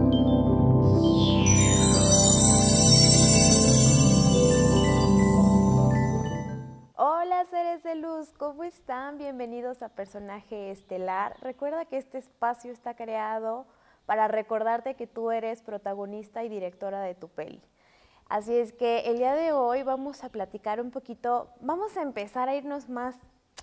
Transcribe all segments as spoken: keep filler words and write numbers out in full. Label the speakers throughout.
Speaker 1: Hola seres de luz, ¿cómo están? Bienvenidos a Personaje Estelar. Recuerda que este espacio está creado para recordarte que tú eres protagonista y directora de tu peli. Así es que el día de hoy vamos a platicar un poquito, vamos a empezar a irnos más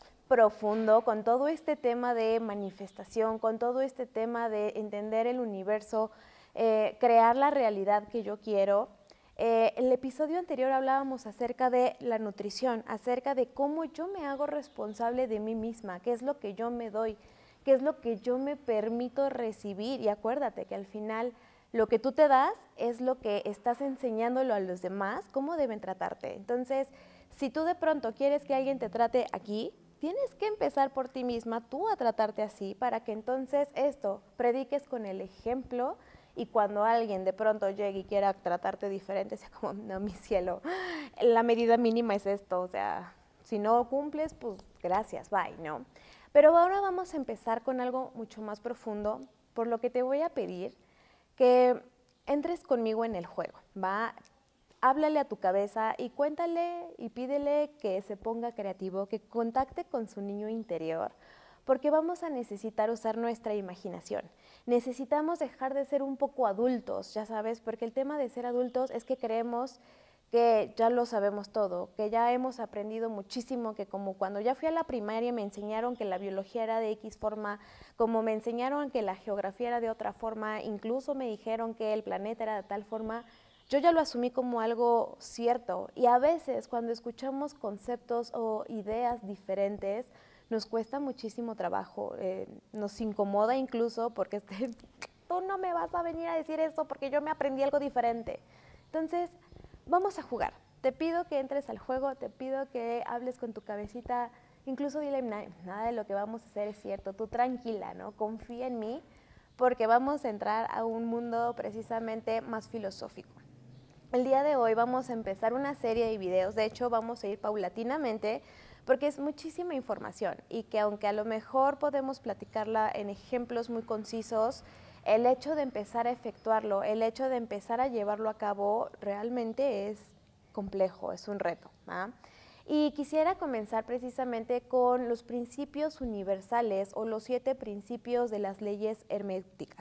Speaker 1: profundo con todo este tema de manifestación, con todo este tema de entender el universo, eh, crear la realidad que yo quiero. Eh, el episodio anterior hablábamos acerca de la nutrición, acerca de cómo yo me hago responsable de mí misma, qué es lo que yo me doy, qué es lo que yo me permito recibir. Y acuérdate que al final lo que tú te das es lo que estás enseñándolo a los demás, cómo deben tratarte. Entonces, si tú de pronto quieres que alguien te trate aquí, tienes que empezar por ti misma, tú a tratarte así, para que entonces esto, prediques con el ejemplo. Y cuando alguien de pronto llegue y quiera tratarte diferente, sea como, no, mi cielo, la medida mínima es esto, o sea, si no cumples, pues gracias, bye, ¿no? Pero ahora vamos a empezar con algo mucho más profundo, por lo que te voy a pedir que entres conmigo en el juego, ¿va? Háblale a tu cabeza y cuéntale y pídele que se ponga creativo, que contacte con su niño interior, porque vamos a necesitar usar nuestra imaginación. Necesitamos dejar de ser un poco adultos, ya sabes, porque el tema de ser adultos es que creemos que ya lo sabemos todo, que ya hemos aprendido muchísimo, que como cuando ya fui a la primaria me enseñaron que la biología era de X forma, como me enseñaron que la geografía era de otra forma, incluso me dijeron que el planeta era de tal forma, yo ya lo asumí como algo cierto. Y a veces cuando escuchamos conceptos o ideas diferentes, nos cuesta muchísimo trabajo, eh, nos incomoda incluso porque este, tú no me vas a venir a decir eso porque yo me aprendí algo diferente. Entonces, vamos a jugar. Te pido que entres al juego, te pido que hables con tu cabecita, incluso dile, nada de lo que vamos a hacer es cierto, tú tranquila, ¿no? Confía en mí, porque vamos a entrar a un mundo precisamente más filosófico. El día de hoy vamos a empezar una serie de videos, de hecho vamos a ir paulatinamente, porque es muchísima información y que aunque a lo mejor podemos platicarla en ejemplos muy concisos, el hecho de empezar a efectuarlo, el hecho de empezar a llevarlo a cabo realmente es complejo, es un reto, ¿ah? Y quisiera comenzar precisamente con los principios universales o los siete principios de las leyes herméticas.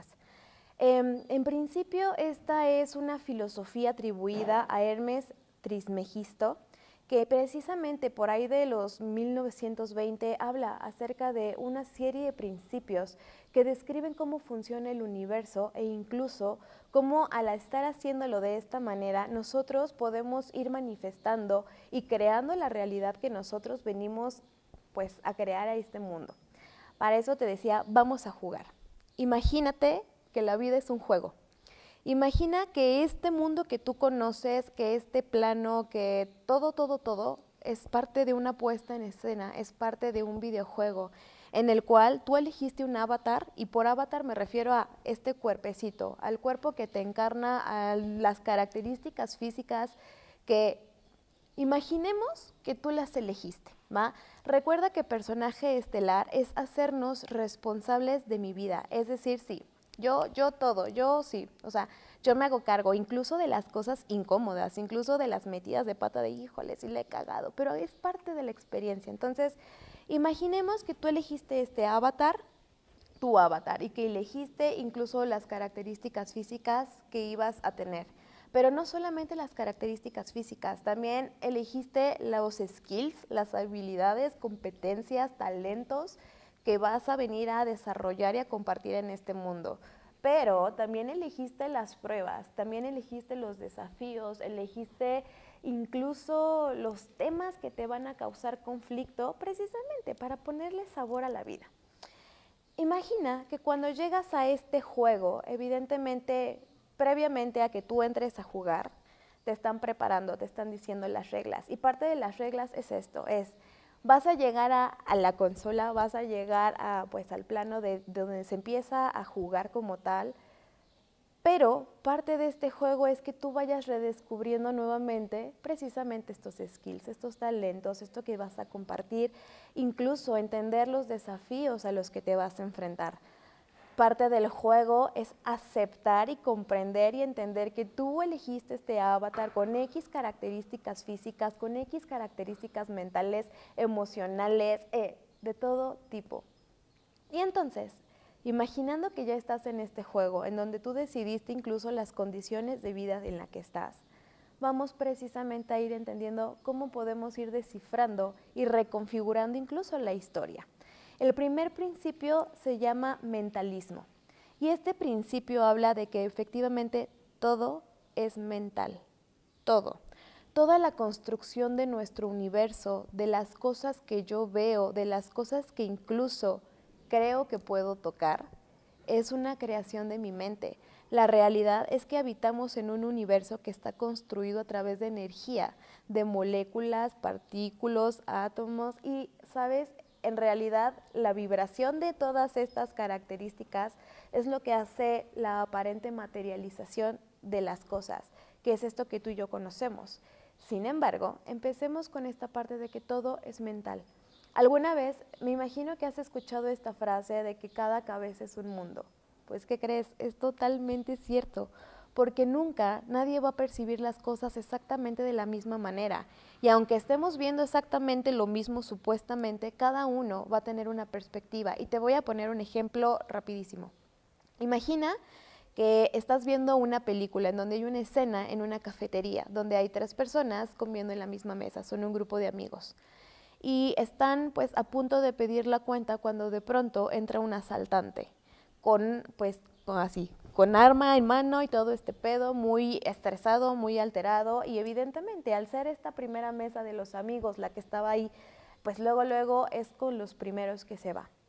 Speaker 1: Eh, en principio, esta es una filosofía atribuida a Hermes Trismegisto, que precisamente por ahí de los mil novecientos veinte habla acerca de una serie de principios que describen cómo funciona el universo e incluso cómo al estar haciéndolo de esta manera nosotros podemos ir manifestando y creando la realidad que nosotros venimos pues a crear a este mundo. Para eso te decía, vamos a jugar. Imagínate que la vida es un juego. Imagina que este mundo que tú conoces, que este plano, que todo, todo, todo es parte de una puesta en escena, es parte de un videojuego en el cual tú elegiste un avatar, y por avatar me refiero a este cuerpecito, al cuerpo que te encarna, a las características físicas que imaginemos que tú las elegiste, ¿va? Recuerda que personaje estelar es hacernos responsables de mi vida, es decir, sí, Yo, yo todo, yo sí, o sea, yo me hago cargo incluso de las cosas incómodas, incluso de las metidas de pata de híjole, sí le he cagado, pero es parte de la experiencia. Entonces, imaginemos que tú elegiste este avatar, tu avatar, y que elegiste incluso las características físicas que ibas a tener. Pero no solamente las características físicas, también elegiste los skills, las habilidades, competencias, talentos que vas a venir a desarrollar y a compartir en este mundo. Pero también elegiste las pruebas, también elegiste los desafíos, elegiste incluso los temas que te van a causar conflicto precisamente para ponerle sabor a la vida. Imagina que cuando llegas a este juego, evidentemente, previamente a que tú entres a jugar, te están preparando, te están diciendo las reglas. Y parte de las reglas es esto, es vas a llegar a, a la consola, vas a llegar a, pues, al plano de, de donde se empieza a jugar como tal, pero parte de este juego es que tú vayas redescubriendo nuevamente precisamente estos skills, estos talentos, esto que vas a compartir, incluso entender los desafíos a los que te vas a enfrentar. parte del juego es aceptar y comprender y entender que tú elegiste este avatar con X características físicas, con X características mentales, emocionales, eh, de todo tipo. Y entonces, imaginando que ya estás en este juego, en donde tú decidiste incluso las condiciones de vida en la que estás, vamos precisamente a ir entendiendo cómo podemos ir descifrando y reconfigurando incluso la historia. El primer principio se llama mentalismo, y este principio habla de que efectivamente todo es mental, todo. Toda la construcción de nuestro universo, de las cosas que yo veo, de las cosas que incluso creo que puedo tocar, es una creación de mi mente. La realidad es que habitamos en un universo que está construido a través de energía, de moléculas, partículas, átomos y, ¿sabes? En realidad, la vibración de todas estas características es lo que hace la aparente materialización de las cosas, que es esto que tú y yo conocemos. Sin embargo, empecemos con esta parte de que todo es mental. Alguna vez, me imagino que has escuchado esta frase de que cada cabeza es un mundo. Pues, ¿qué crees? Es totalmente cierto, porque nunca nadie va a percibir las cosas exactamente de la misma manera. Y aunque estemos viendo exactamente lo mismo supuestamente, cada uno va a tener una perspectiva. Y te voy a poner un ejemplo rapidísimo. Imagina que estás viendo una película en donde hay una escena en una cafetería, donde hay tres personas comiendo en la misma mesa, son un grupo de amigos. Y están pues a punto de pedir la cuenta cuando de pronto entra un asaltante, con pues con así, con arma en mano y todo este pedo, muy estresado, muy alterado, y evidentemente al ser esta primera mesa de los amigos la que estaba ahí, pues luego luego es con los primeros que se va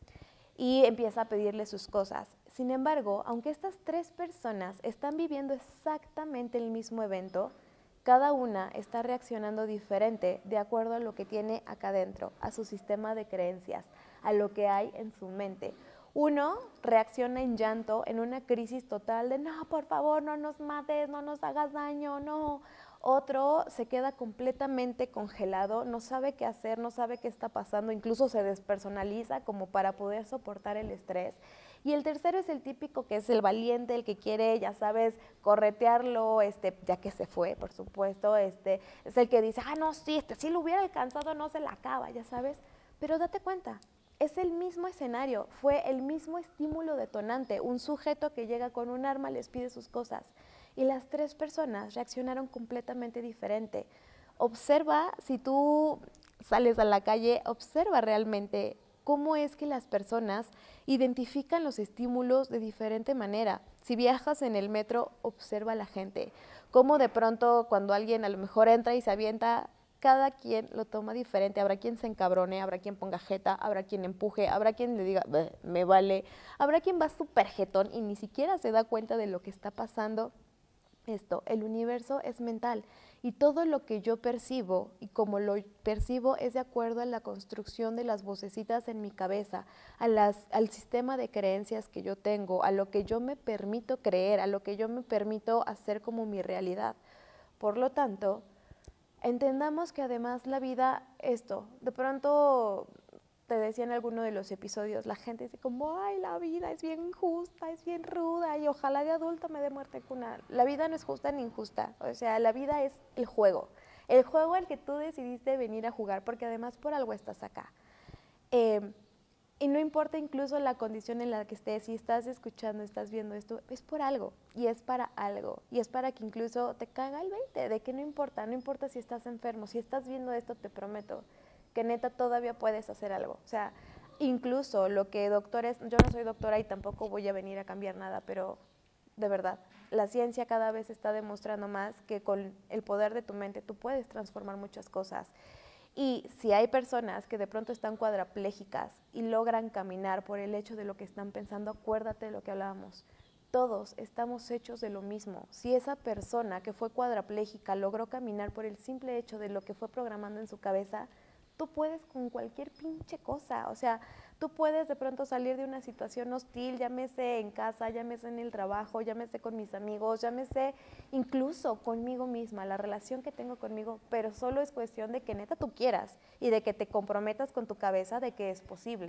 Speaker 1: y empieza a pedirle sus cosas. Sin embargo, aunque estas tres personas están viviendo exactamente el mismo evento, cada una está reaccionando diferente de acuerdo a lo que tiene acá adentro, a su sistema de creencias, a lo que hay en su mente. Uno reacciona en llanto, en una crisis total de no, por favor, no nos mates, no nos hagas daño, no. Otro se queda completamente congelado, no sabe qué hacer, no sabe qué está pasando, incluso se despersonaliza como para poder soportar el estrés. Y el tercero es el típico que es el valiente, el que quiere, ya sabes, corretearlo, este, ya que se fue, por supuesto, este, es el que dice, ah, no, sí, este, si lo hubiera alcanzado no se la acaba, ya sabes. Pero date cuenta, es el mismo escenario, fue el mismo estímulo detonante, un sujeto que llega con un arma les pide sus cosas y las tres personas reaccionaron completamente diferente. Observa, si tú sales a la calle, observa realmente cómo es que las personas identifican los estímulos de diferente manera. Si viajas en el metro, observa a la gente, cómo de pronto cuando alguien a lo mejor entra y se avienta, cada quien lo toma diferente. Habrá quien se encabrone, habrá quien ponga jeta, habrá quien empuje, habrá quien le diga, me vale, habrá quien va súper jetón y ni siquiera se da cuenta de lo que está pasando. Esto, el universo es mental y todo lo que yo percibo y como lo percibo es de acuerdo a la construcción de las vocecitas en mi cabeza, a las, al sistema de creencias que yo tengo, a lo que yo me permito creer, a lo que yo me permito hacer como mi realidad. Por lo tanto, entendamos que además la vida, esto, de pronto te decía en alguno de los episodios, la gente dice como, ay, la vida es bien injusta, es bien ruda y ojalá de adulto me dé muerte cuna. La vida no es justa ni injusta, o sea, la vida es el juego, el juego al que tú decidiste venir a jugar, porque además por algo estás acá. Eh, y no importa incluso la condición en la que estés, si estás escuchando, estás viendo esto, es por algo, y es para algo, y es para que incluso te caiga el veinte, de que no importa, no importa si estás enfermo, si estás viendo esto, te prometo que neta todavía puedes hacer algo. O sea, incluso lo que doctores, yo no soy doctora y tampoco voy a venir a cambiar nada, pero de verdad, la ciencia cada vez está demostrando más que con el poder de tu mente tú puedes transformar muchas cosas. Y si hay personas que de pronto están cuadraplégicas y logran caminar por el hecho de lo que están pensando, acuérdate de lo que hablábamos. Todos estamos hechos de lo mismo. Si esa persona que fue cuadraplégica logró caminar por el simple hecho de lo que fue programando en su cabeza, tú puedes con cualquier pinche cosa, o sea, tú puedes de pronto salir de una situación hostil, llámese en casa, llámese en el trabajo, llámese con mis amigos, llámese incluso conmigo misma, la relación que tengo conmigo, pero solo es cuestión de que neta tú quieras y de que te comprometas con tu cabeza de que es posible.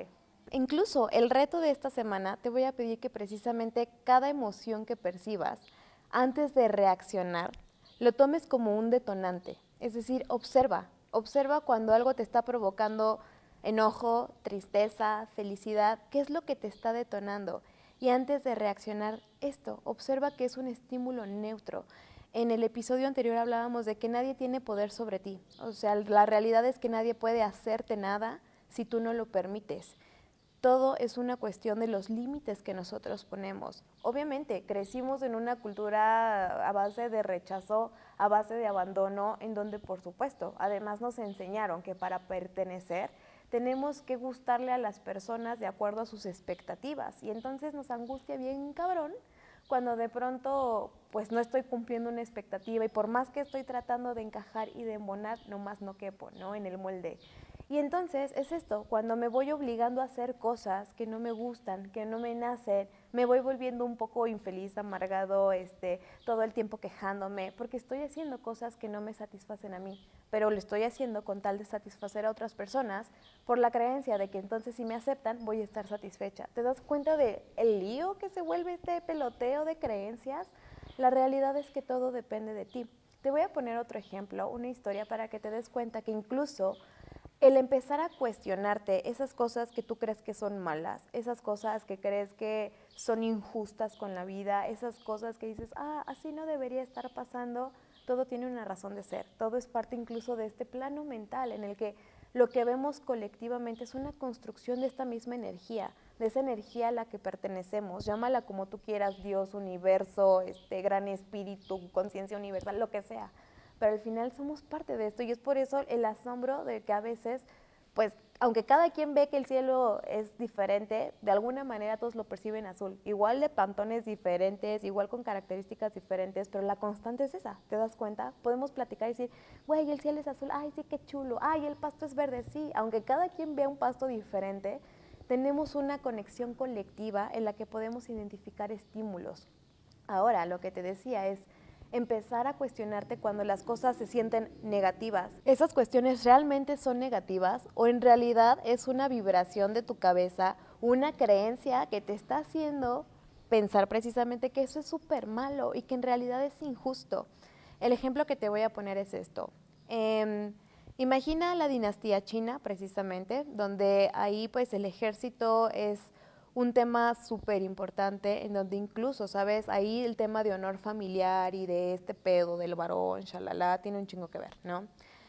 Speaker 1: Incluso el reto de esta semana te voy a pedir que precisamente cada emoción que percibas, antes de reaccionar, lo tomes como un detonante. Es decir, observa, observa cuando algo te está provocando enojo, tristeza, felicidad, qué es lo que te está detonando. Y antes de reaccionar esto, observa que es un estímulo neutro. En el episodio anterior hablábamos de que nadie tiene poder sobre ti. O sea, la realidad es que nadie puede hacerte nada si tú no lo permites. Todo es una cuestión de los límites que nosotros ponemos. Obviamente, crecimos en una cultura a base de rechazo, a base de abandono, en donde, por supuesto, además nos enseñaron que para pertenecer tenemos que gustarle a las personas de acuerdo a sus expectativas. Y entonces nos angustia bien cabrón cuando de pronto pues no estoy cumpliendo una expectativa y por más que estoy tratando de encajar y de embonar, nomás no quepo, ¿no? En el molde. Y entonces es esto, cuando me voy obligando a hacer cosas que no me gustan, que no me nacen, me voy volviendo un poco infeliz, amargado, este, todo el tiempo quejándome, porque estoy haciendo cosas que no me satisfacen a mí, pero lo estoy haciendo con tal de satisfacer a otras personas por la creencia de que entonces si me aceptan voy a estar satisfecha. ¿Te das cuenta del lío que se vuelve este peloteo de creencias? La realidad es que todo depende de ti. Te voy a poner otro ejemplo, una historia para que te des cuenta que incluso el empezar a cuestionarte esas cosas que tú crees que son malas, esas cosas que crees que son injustas con la vida, esas cosas que dices, ah, así no debería estar pasando, todo tiene una razón de ser, todo es parte incluso de este plano mental en el que lo que vemos colectivamente es una construcción de esta misma energía, de esa energía a la que pertenecemos, llámala como tú quieras, Dios, universo, este gran espíritu, conciencia universal, lo que sea. Pero al final somos parte de esto y es por eso el asombro de que a veces, pues, aunque cada quien ve que el cielo es diferente, de alguna manera todos lo perciben azul, igual de pantones diferentes, igual con características diferentes, pero la constante es esa, ¿te das cuenta? Podemos platicar y decir, güey, el cielo es azul, ay, sí, qué chulo, ay, el pasto es verde, sí, aunque cada quien vea un pasto diferente, tenemos una conexión colectiva en la que podemos identificar estímulos. Ahora, lo que te decía es, empezar a cuestionarte cuando las cosas se sienten negativas. ¿Esas cuestiones realmente son negativas o en realidad es una vibración de tu cabeza, una creencia que te está haciendo pensar precisamente que eso es súper malo y que en realidad es injusto? El ejemplo que te voy a poner es esto. Eh, imagina la dinastía china precisamente, donde ahí pues el ejército es un tema súper importante en donde incluso, ¿sabes? Ahí el tema de honor familiar y de este pedo del varón, shalala, tiene un chingo que ver, ¿no?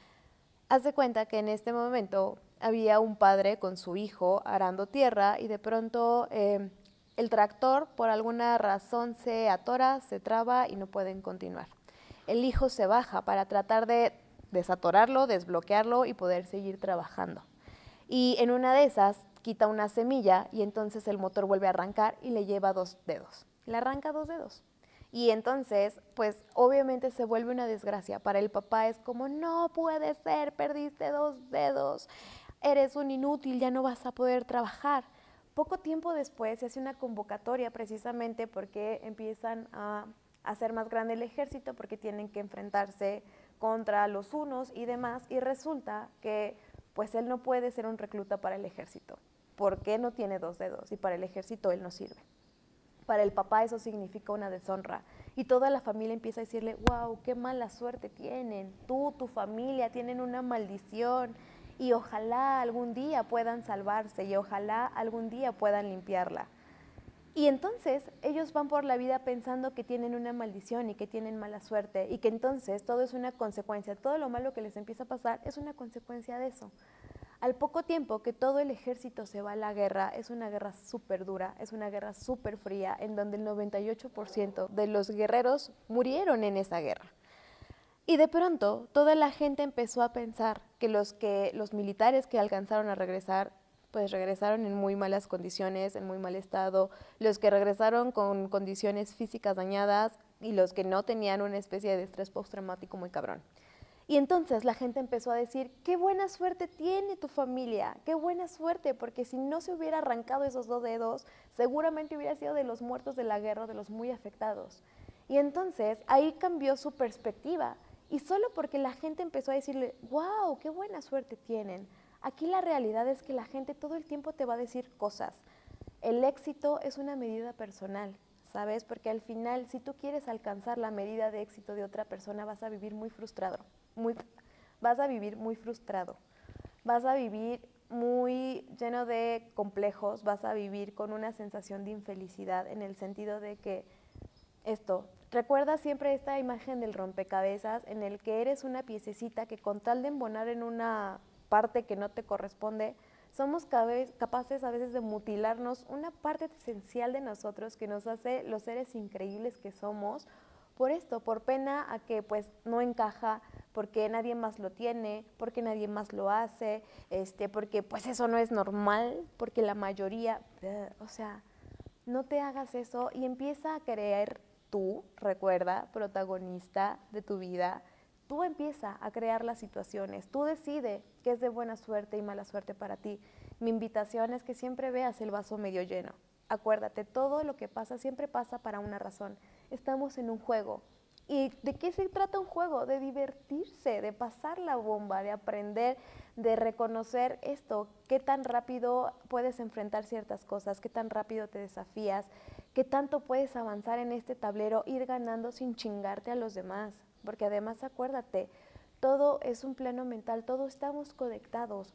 Speaker 1: Haz de cuenta que en este momento había un padre con su hijo arando tierra y de pronto eh, el tractor por alguna razón se atora, se traba y no pueden continuar. El hijo se baja para tratar de desatorarlo, desbloquearlo y poder seguir trabajando. Y en una de esas quita una semilla y entonces el motor vuelve a arrancar y le lleva dos dedos. Le arranca dos dedos. Y entonces, pues obviamente se vuelve una desgracia. Para el papá es como, no puede ser, perdiste dos dedos, eres un inútil, ya no vas a poder trabajar. Poco tiempo después se hace una convocatoria precisamente porque empiezan a hacer más grande el ejército, porque tienen que enfrentarse contra los unos y demás, y resulta que pues él no puede ser un recluta para el ejército, porque no tiene dos dedos y para el ejército él no sirve. Para el papá eso significa una deshonra y toda la familia empieza a decirle, wow, qué mala suerte tienen, tú, tu familia tienen una maldición y ojalá algún día puedan salvarse y ojalá algún día puedan limpiarla. Y entonces ellos van por la vida pensando que tienen una maldición y que tienen mala suerte y que entonces todo es una consecuencia, todo lo malo que les empieza a pasar es una consecuencia de eso. Al poco tiempo que todo el ejército se va a la guerra, es una guerra súper dura, es una guerra súper fría, en donde el noventa y ocho por ciento de los guerreros murieron en esa guerra. Y de pronto toda la gente empezó a pensar que los, que los militares que alcanzaron a regresar pues regresaron en muy malas condiciones, en muy mal estado, los que regresaron con condiciones físicas dañadas y los que no tenían una especie de estrés postraumático muy cabrón. Y entonces la gente empezó a decir, qué buena suerte tiene tu familia, qué buena suerte, porque si no se hubiera arrancado esos dos dedos, seguramente hubiera sido de los muertos de la guerra, de los muy afectados. Y entonces ahí cambió su perspectiva, y solo porque la gente empezó a decirle, wow, qué buena suerte tienen, Aquí la realidad es que la gente todo el tiempo te va a decir cosas. El éxito es una medida personal, ¿sabes? Porque al final, si tú quieres alcanzar la medida de éxito de otra persona, vas a vivir muy frustrado, muy, vas a vivir muy frustrado, vas a vivir muy lleno de complejos, vas a vivir con una sensación de infelicidad en el sentido de que esto, recuerda siempre esta imagen del rompecabezas en el que eres una piececita que con tal de embonar en una parte que no te corresponde, somos capaces a veces de mutilarnos una parte esencial de nosotros que nos hace los seres increíbles que somos, por esto, por pena a que pues no encaja, porque nadie más lo tiene, porque nadie más lo hace, este, porque pues eso no es normal, porque la mayoría, o sea, no te hagas eso y empieza a creer tú, recuerda, protagonista de tu vida. Tú empieza a crear las situaciones, tú decide qué es de buena suerte y mala suerte para ti. Mi invitación es que siempre veas el vaso medio lleno. Acuérdate, todo lo que pasa siempre pasa para una razón. Estamos en un juego. ¿Y de qué se trata un juego? De divertirse, de pasar la bomba, de aprender, de reconocer esto, qué tan rápido puedes enfrentar ciertas cosas, qué tan rápido te desafías, qué tanto puedes avanzar en este tablero, ir ganando sin chingarte a los demás. Porque además acuérdate, todo es un plano mental, todos estamos conectados.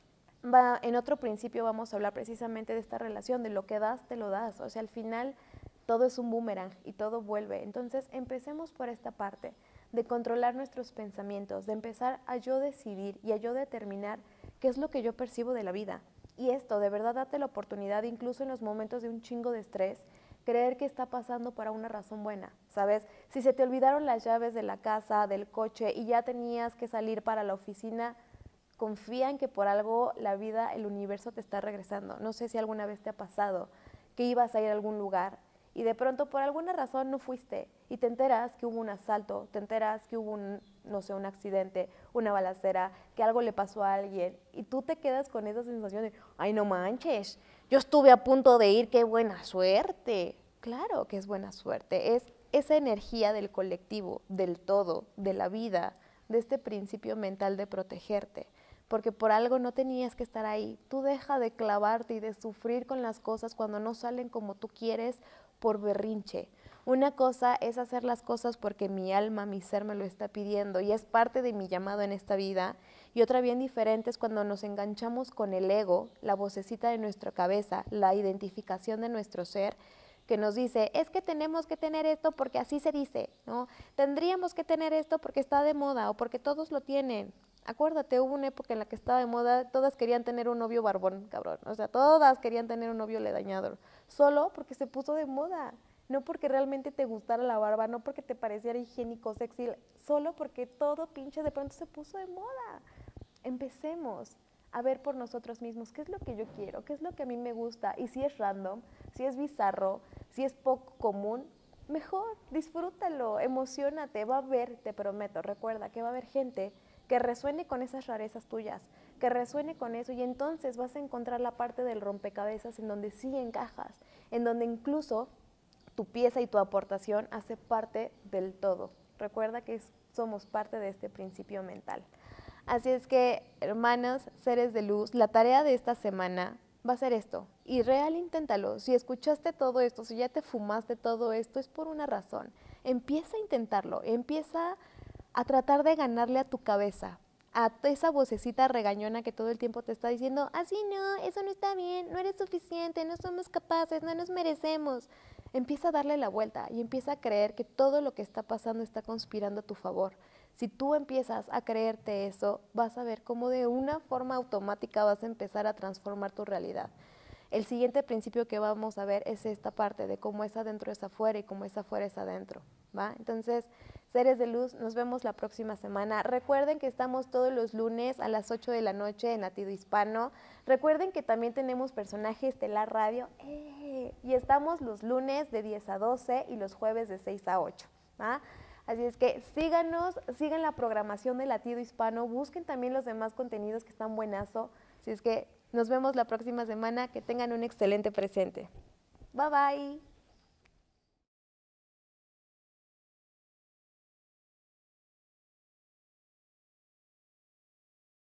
Speaker 1: Va, en otro principio vamos a hablar precisamente de esta relación, de lo que das, te lo das. O sea, al final todo es un boomerang y todo vuelve. Entonces empecemos por esta parte, de controlar nuestros pensamientos, de empezar a yo decidir y a yo determinar qué es lo que yo percibo de la vida. Y esto, de verdad, date la oportunidad, incluso en los momentos de un chingo de estrés, creer que está pasando para una razón buena, ¿sabes? Si se te olvidaron las llaves de la casa, del coche y ya tenías que salir para la oficina, confía en que por algo la vida, el universo te está regresando. No sé si alguna vez te ha pasado que ibas a ir a algún lugar y de pronto por alguna razón no fuiste y te enteras que hubo un asalto, te enteras que hubo un, no sé, un accidente, una balacera, que algo le pasó a alguien y tú te quedas con esa sensación de, ay, no manches, yo estuve a punto de ir, qué buena suerte. Claro que es buena suerte, es esa energía del colectivo, del todo, de la vida, de este principio mental de protegerte, porque por algo no tenías que estar ahí. Tú deja de clavarte y de sufrir con las cosas cuando no salen como tú quieres por berrinche. Una cosa es hacer las cosas porque mi alma, mi ser me lo está pidiendo y es parte de mi llamado en esta vida, y otra bien diferente es cuando nos enganchamos con el ego, la vocecita de nuestra cabeza, la identificación de nuestro ser, que nos dice, es que tenemos que tener esto porque así se dice, ¿no? Tendríamos que tener esto porque está de moda o porque todos lo tienen. Acuérdate, hubo una época en la que estaba de moda, todas querían tener un novio barbón, cabrón. O sea, todas querían tener un novio ledañador, solo porque se puso de moda. No porque realmente te gustara la barba, no porque te pareciera higiénico, sexy, solo porque todo pinche de pronto se puso de moda. Empecemos a ver por nosotros mismos qué es lo que yo quiero, qué es lo que a mí me gusta, y si es random, si es bizarro, si es poco común, mejor, disfrútalo, emocionate, va a haber, te prometo, recuerda que va a haber gente que resuene con esas rarezas tuyas, que resuene con eso, y entonces vas a encontrar la parte del rompecabezas en donde sí encajas, en donde incluso tu pieza y tu aportación hace parte del todo. Recuerda que es, somos parte de este principio mental. Así es que, hermanos, seres de luz, la tarea de esta semana va a ser esto. Y real, inténtalo. Si escuchaste todo esto, si ya te fumaste todo esto, es por una razón. Empieza a intentarlo, empieza a tratar de ganarle a tu cabeza, a esa vocecita regañona que todo el tiempo te está diciendo, así no, eso no está bien, no eres suficiente, no somos capaces, no nos merecemos. Empieza a darle la vuelta y empieza a creer que todo lo que está pasando está conspirando a tu favor. Si tú empiezas a creerte eso, vas a ver cómo de una forma automática vas a empezar a transformar tu realidad. El siguiente principio que vamos a ver es esta parte de cómo es adentro es afuera y cómo es afuera es adentro, ¿va? Entonces, seres de luz, nos vemos la próxima semana. Recuerden que estamos todos los lunes a las ocho de la noche en Latido Hispano. Recuerden que también tenemos Personaje Estelar Radio. ¡Eh! Y estamos los lunes de diez a doce y los jueves de seis a ocho, ¿va? Así es que síganos, sigan la programación de Latido Hispano, busquen también los demás contenidos que están buenazo. Así es que nos vemos la próxima semana, que tengan un excelente presente. Bye bye.